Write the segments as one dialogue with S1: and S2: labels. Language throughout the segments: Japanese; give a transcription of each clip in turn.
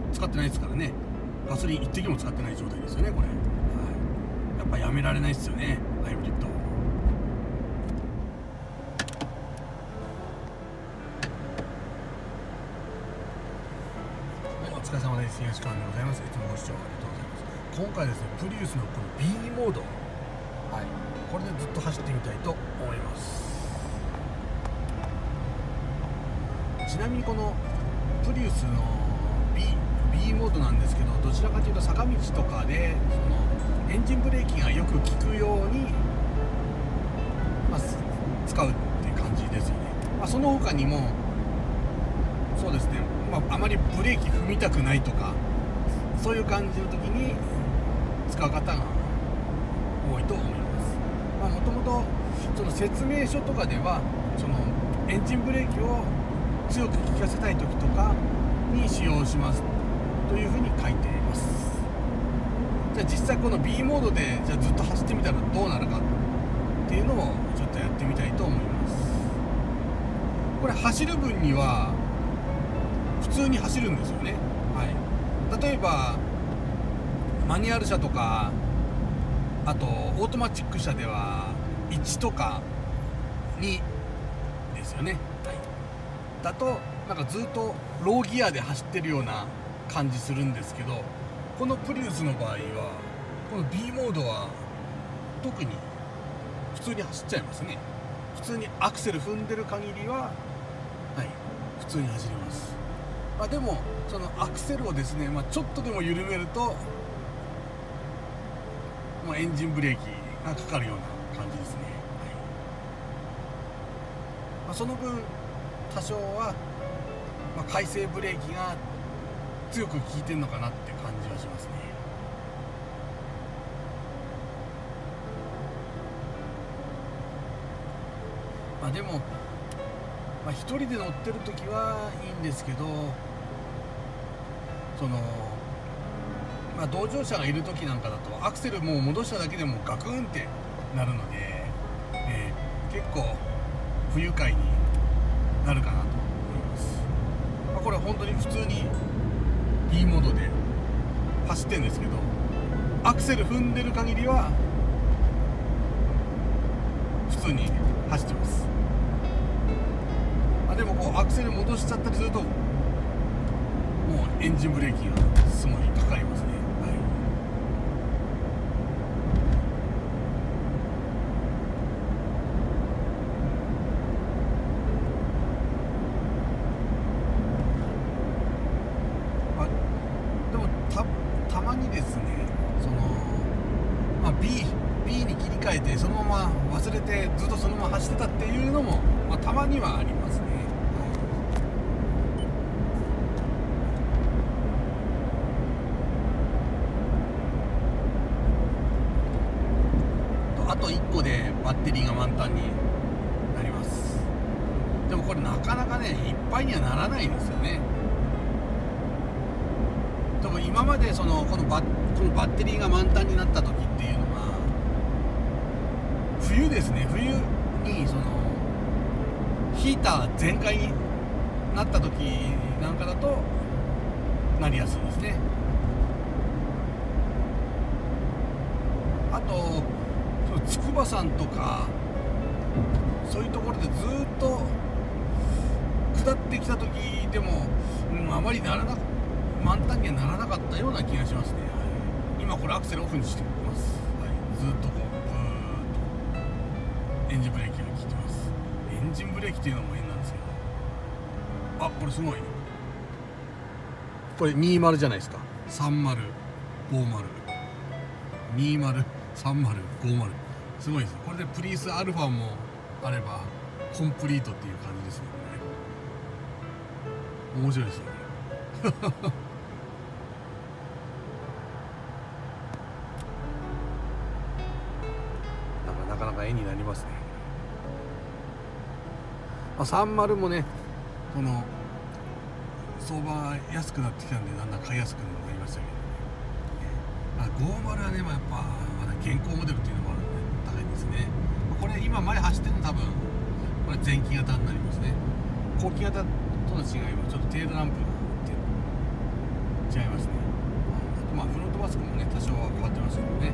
S1: 使ってないですからね。ガソリン一滴も使ってない状態ですよねこれ。はい、やっぱやめられないですよねハイブリッド。はい、お疲れ様です。東川でございます。いつもご視聴ありがとうございます。今回ですね、プリウスのこの B モード、はい、これでずっと走ってみたいと思います。ちなみにこのプリウスの B モードなんですけど、どちらかというと坂道とかでそのエンジンブレーキがよく効くように、使うっていう感じですよね。その他にもそうですね、あまりブレーキ踏みたくないとかそういう感じの時に使う方が多いと思います。もともとその説明書とかではそのエンジンブレーキを強く効かせたい時とかに使用しますというふうに書いています。じゃあ実際この B モードでじゃあずっと走ってみたらどうなるかっていうのをちょっとやってみたいと思います。これ走る分には普通に走るんですよね。はい、例えばマニュアル車とかあとオートマチック車では1とか2ですよね。はい、だとなんかずっとローギアで走ってるような感じするんですけど、このプリウスの場合はこの B モードは特に普通に走っちゃいますね。普通にアクセル踏んでる限りは、はい、普通に走ります。でもそのアクセルをですね、ちょっとでも緩めるともうエンジンブレーキがかかるような感じですね。はい、その分多少は、回生ブレーキが強く効いてるのかなって感じはしますね。でも、一人で乗ってる時はいいんですけど、その同乗者がいる時なんかだとアクセルもう戻しただけでもガクンってなるので、結構不愉快になるかなと思います。これは本当に普通に B モードで走ってるんですけど、アクセル踏んでる限りは普通に走ってます。でもこうアクセル戻しちゃったりするともうエンジンブレーキがすごいかかりますね。でもたまにですね、そのB に切り替えてそのまま忘れてずっとそのまま走ってたっていうのも、たまにはありますね。あと1個でバッテリーが満タンになります。でもこれなかなかねいっぱいにはならないんですよね。でも今までこのバッテリーが満タンになった時っていうのは冬ですね。冬にそのヒーター全開になった時なんかだとなりやすいですね。あと筑波山とかそういうところでずっと下ってきた時でも、あまり満タンにはならなかったような気がしますね。はい、今これアクセルオフにしてます。はい、ずっとこうブーッとエンジンブレーキが効いてます。エンジンブレーキっていうのも変なんですけど、これすごい、これ20じゃないですか。3050 20 30 50すごいです。これでプリウスアルファもあればコンプリートっていう感じですよね。面白いですよね。なかなか絵になりますね。30もね、この相場安くなってきたんでだんだん買いやすくなりましたけどね。50はね、やっぱまだ現行モデルっていうのもあるので高いんですね。これ今前走ってるの多分これ前期型になりますね。後期型との違いはちょっとテールランプがっていう違いますね。まあフロントマスクもね多少は変わってますけどね。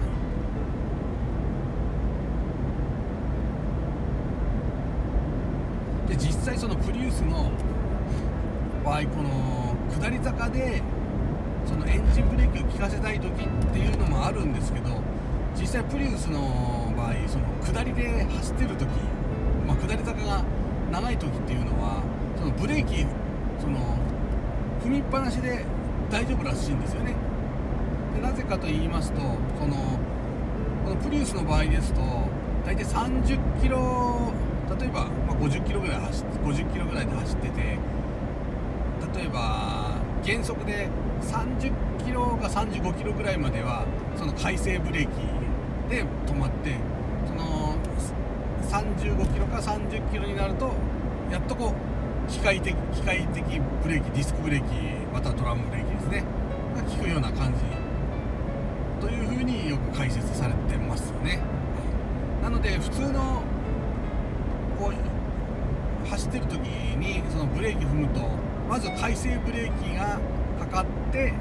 S1: で実際そのプリウスの場合、この下り坂でそのエンジンブレーキを効かせたい時っていうのもあるんですけど、実際プリウスの場合その下りで走ってる時、まあ、下り坂が長い時っていうのはそのブレーキその踏みっぱなしで大丈夫らしいんですよね。でなぜかと言いますと、このプリウスの場合ですと大体30キロ、例えば、まあ、50キロぐらいで走ってて、例えば減速で30キロか35キロぐらいまではその回生ブレーキで止まって、その35キロか30キロになるとやっとこう機械的ブレーキ、ディスクブレーキまたはドラムブレーキですねが効くような感じというふうによく解説されてますよね。なので普通のこう走ってる時にそのブレーキ踏むと、まず回生ブレーキがかかって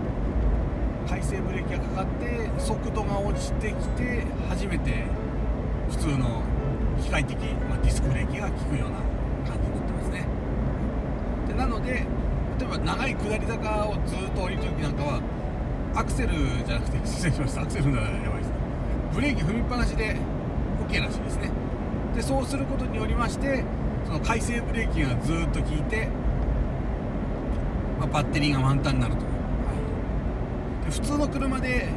S1: 速度が落ちてきて初めて普通の機械的、まあ、ディスクブレーキが効くような感じになってますね。でなので例えば長い下り坂をずっと降りる時なんかはアクセルじゃなくて、失礼しました、アクセルならやばいですね、ブレーキ踏みっぱなしで OK らしいですね。でそうすることによりましてその回生ブレーキがずっと効いて、まあ、バッテリーが満タンになると、で普通の車で、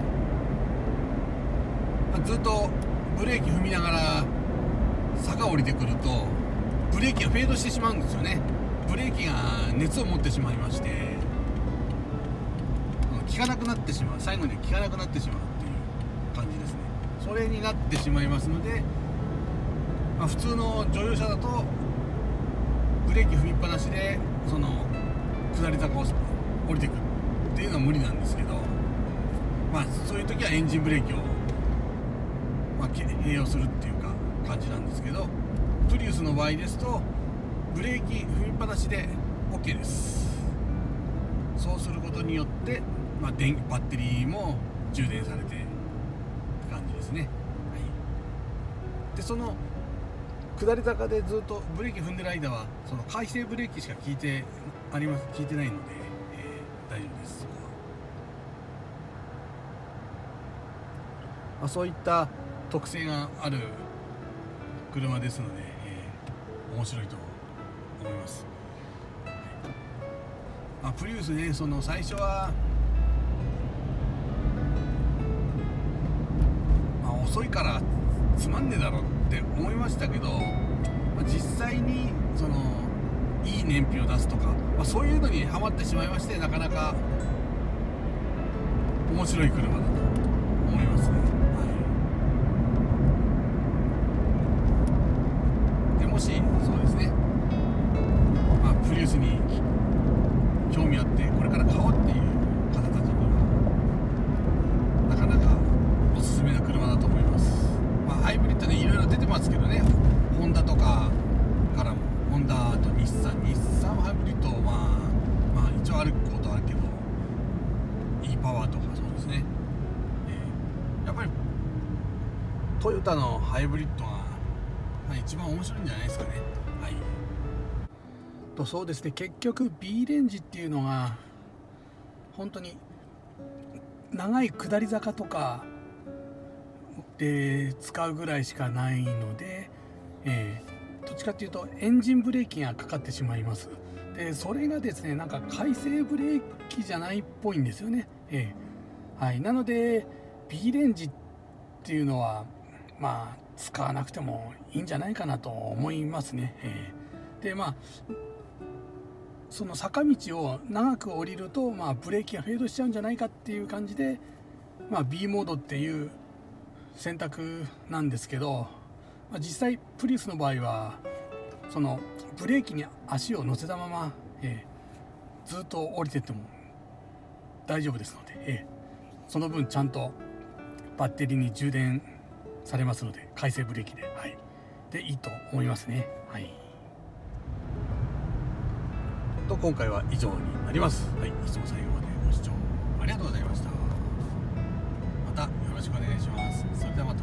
S1: まあ、ずっとブレーキ踏みながら坂を降りてくるとブレーキがフェードしてしまうんですよね。ブレーキが熱を持ってしまいまして効かなくなってしまう、最後に効かなくなってしまうっていう感じですね。それになってしまいますので、まあ、普通の乗用車だとブレーキ踏みっぱなしでその下り坂を降りてくるっていうのは無理なんですけど、まあそういう時はエンジンブレーキを、まあ、併用するっていうか感じなんですけど、プリウスの場合ですとブレーキ踏みっぱなしで OK です。そうすることによって、まあ、バッテリーも充電されてって感じですね。はい、でその下り坂でずっとブレーキ踏んでる間はその回生ブレーキしか効いてないので、大丈夫です。そこは、まあ、そういった特性がある車ですので、面白いと思います。まあ、プリウスね、その最初は、まあ、遅いからつまんねえだろって思いましたけど、まあ、実際にそのいい燃費を出すとか、まあ、そういうのにハマってしまいまして、なかなか面白い車だと思いますね。はい、でもしそうですね、まあ、プリウスに興味あってこれから買おうっていう方たちにはなかなかおすすめな車だと思います。まあ、ハイブリッドでいろいろ出てますけどね、ホンダとかからも、ホンダと日産ハイブリッドは、まあ一応あることはあるけど e パワーとかそうですね、やっぱりトヨタのハイブリッドが一番面白いんじゃないですかね。はい、とそうですね、結局 B レンジっていうのが本当に長い下り坂とかで使うぐらいしかないので、どっちかっていうとエンジンブレーキがかかってしまいます。でそれがですね、なんか回生ブレーキじゃないっぽいんですよね。はい、なので B レンジっていうのはまあ使わなくてもいいんじゃないかなと思いますね。でまあその坂道を長く降りると、まあ、ブレーキがフェードしちゃうんじゃないかっていう感じで、まあ、B モードっていう選択なんですけど、まあ、実際プリウスの場合はそのブレーキに足を乗せたまま、ずっと降りてっても大丈夫ですので、その分ちゃんとバッテリーに充電されますので、回生ブレーキで、でいいと思いますね。はい、 と今回は以上になります。はい、いつも最後までご視聴ありがとうございました。またよろしくお願いします。それではまた。